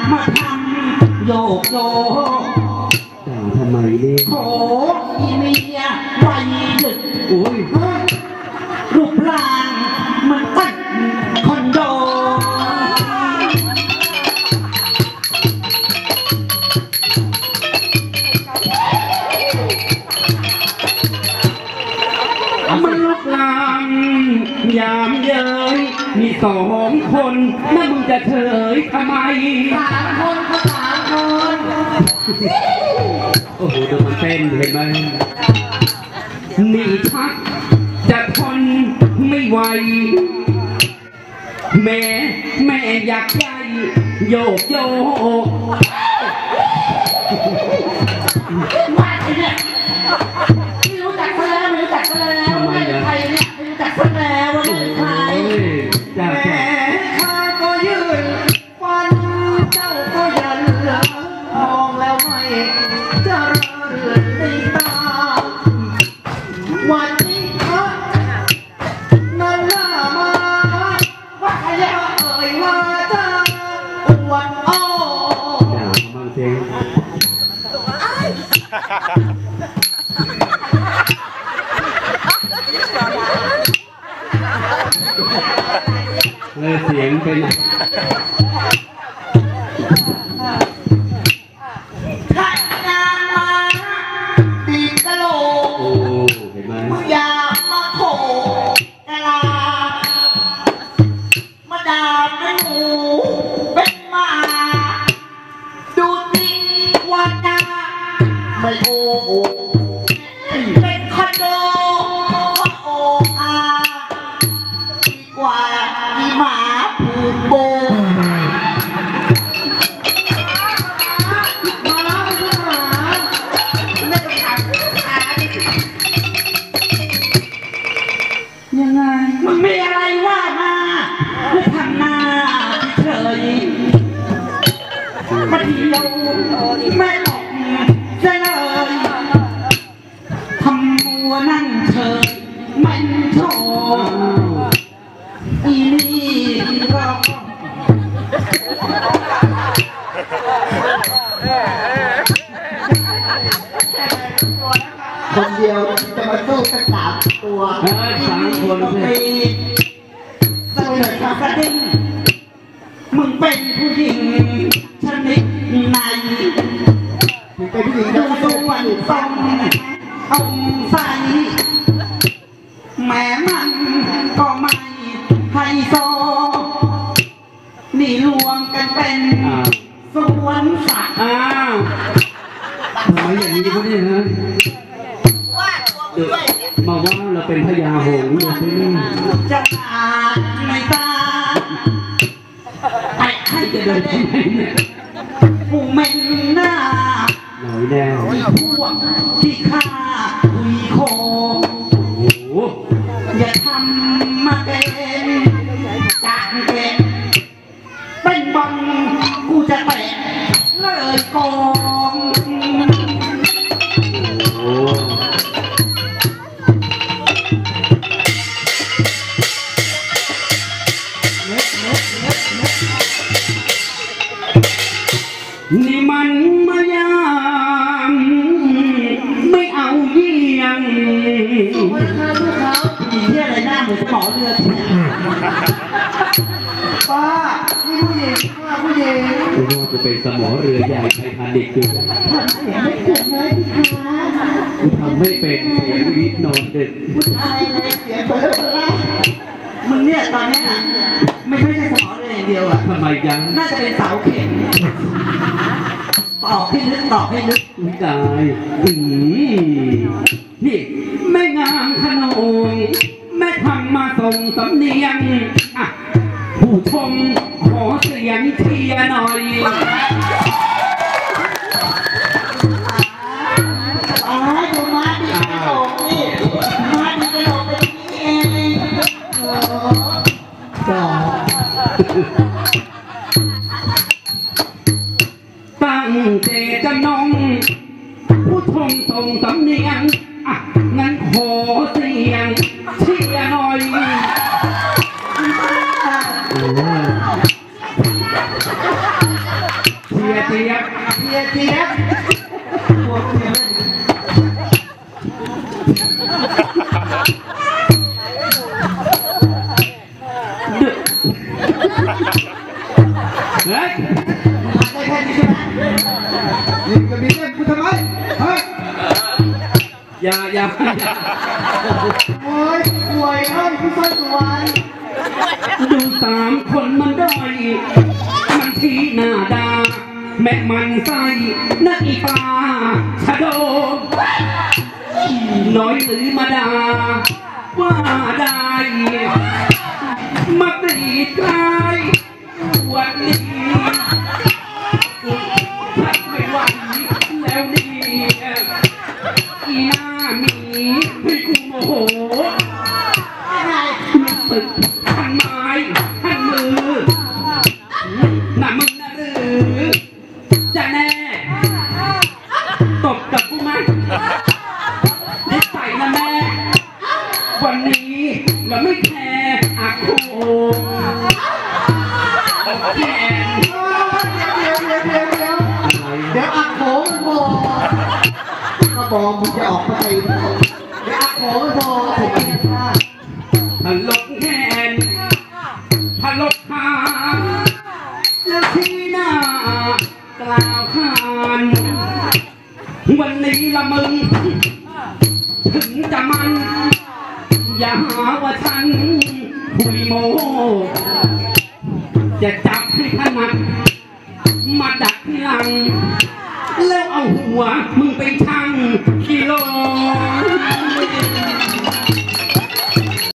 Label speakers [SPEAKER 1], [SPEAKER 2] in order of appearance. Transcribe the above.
[SPEAKER 1] มาทำโยกโย
[SPEAKER 2] ด่าทำไมเนี่ย
[SPEAKER 1] โถอีเมียวัยดึกอุ้ยรูปร่างมันตั้งคอนโด
[SPEAKER 2] มันลุกลามยามเย้ยมี2 คนแล้วมึงจะเฉยทำไม
[SPEAKER 1] 3 คนก็3 คน
[SPEAKER 2] โอ้โหดูมันเต้นเห็นไหมนี่ชักจะทนไม่ไหวแม่อยากใจโยกโยก
[SPEAKER 1] ว่าไอ้เนี่ยไม่รู้จักซะแล้วไม่รู้จักซะแล้วว่าเป็นใครเนี่ยไม่รู้จักซะแล้วว่าเป็นใคร
[SPEAKER 2] แม่
[SPEAKER 1] ข้าก็ยืนฟันเจ้าก็ยันมองแล้วไม่เจริญในตาวันนี้เขานั่นล่ามาว่าใครจะเอ่ยว่าจะอวดอ้อ
[SPEAKER 2] ด่าบางเสียงเสียงเป็น
[SPEAKER 1] ข้านามาตีกะโหลก
[SPEAKER 2] โอ้เห็นไหม
[SPEAKER 1] อย่ามาโขกะลามาด่าเป็นหมูเป็นหมาดูสิว่าจะไม่โอ้เป็นคอนโดก็โอ้อาดีกว่าอีหมาผูกโบมาแล้วคุณหมาไม่ต้องถามยังไงมันมีอะไรว่ามาไม่ทำหน้าเฉยมาเที่ยวไม่ออกจะเลยทำมัวนั่งเฉยมันโชว์อีนี่ก็คนเดียวจะมาสู้กัน3 ตัว
[SPEAKER 2] 3 คนเลย
[SPEAKER 1] เสนอคาสดิ้งมึงเป็นผู้หญิงชนิดไหนมึงเป็นผู้หญิงดูส่วนทรงองใสแม้มันก็ไม่ไฮโซนี่รวมกันเป็นสวนสัตว์
[SPEAKER 2] ทำไมอย่างนี้เขาเนี่ยฮะมาว่าเราเป็นพญาหงส์นะพี่
[SPEAKER 1] จะอาในตาไอ้ใครจะเดินทำไมเนี่ยกูเม่นหน้า
[SPEAKER 2] หน่อยแน่
[SPEAKER 1] พวกที่ฆ่าวีโคอย่าทำมาเป็นจากเก็บเป็นบอลกูจะเตะเลยกอง
[SPEAKER 2] นี่มันมายามไม่เอาเยี่ยง
[SPEAKER 1] ผีที่อะไรหน้าเหมือนหมอเรือป้านี่ผู้หญิงป้าผู้หญิง
[SPEAKER 2] คุณว่าจะเป็นสมอเรือใหญ่ไททานิคคือ
[SPEAKER 1] ทำเสียงไม่เกิดเลยพี่คะ
[SPEAKER 2] กูทำไม่เป็นเสียงวิทนอนดึก
[SPEAKER 1] ผู้ชายเลยเสียงเบอร์มึงเนี่ยตอนนี้ไม่ใช่สมอเรืออย่างเดียวอ่ะ
[SPEAKER 2] ทำไมยัง
[SPEAKER 1] น่าจะเป็นเสาเข็มตอกให้ลึกตอกให้ลึก
[SPEAKER 2] ไม่ได้นี่แม่งามขนงแม่ทำมาส่งสำเนียงผู้ชมขอเสียงเชียร์หน่อย
[SPEAKER 1] ดูมาดิกระโดดนี่มาดิกระโดดเป็นนี่เอง
[SPEAKER 2] ตั้งเจตจำนงผู้ชมส่งสำเนียงงั้นขอเสียงเชียร์หน่อยจี๊ยบ
[SPEAKER 1] เทียเทียบหัวเทียบ
[SPEAKER 2] เฮ้ย
[SPEAKER 1] ได้แค่นี้ใช่ไหมยิงกระบี่เล่นกูทำไมเฮ้ย
[SPEAKER 2] อย่า
[SPEAKER 1] โอ้ยป่วยเอ้ยพี่ส้อยสวย
[SPEAKER 2] ดูสามคนมันด้อยมันทีหน้าดาแม่มันใส่นักอีปลาชะโดน้อยหรือมาดาว่าได้มากรีดกลายวันนี้พักไม่ไหวแล้วนี่อีหน้าหมีให้กูโมโห
[SPEAKER 1] ยังไง
[SPEAKER 2] รู้สึกทันไม้ทันมือน่ะมึงน่ะหรือจะแน่ตบกับกูไหมนิสัยนะแม่วันนี้เราไม่แคร์อาโคแกน
[SPEAKER 1] เดี๋ยวอักโขมันโผล่ก็บอกมึงจะออกมาตีเดี๋ยวอักโขมันโผล่ถึงกินข้าว
[SPEAKER 2] ถลกแขนถลกขาแล้วที่หน้ากล่าวขานวันนี้ละมึงถึงจะมันอย่าหาว่าฉันคุยโมจะจับให้ถนัดมาดักที่หลังแล้วเอาหัวมึงไปชั่งกิโล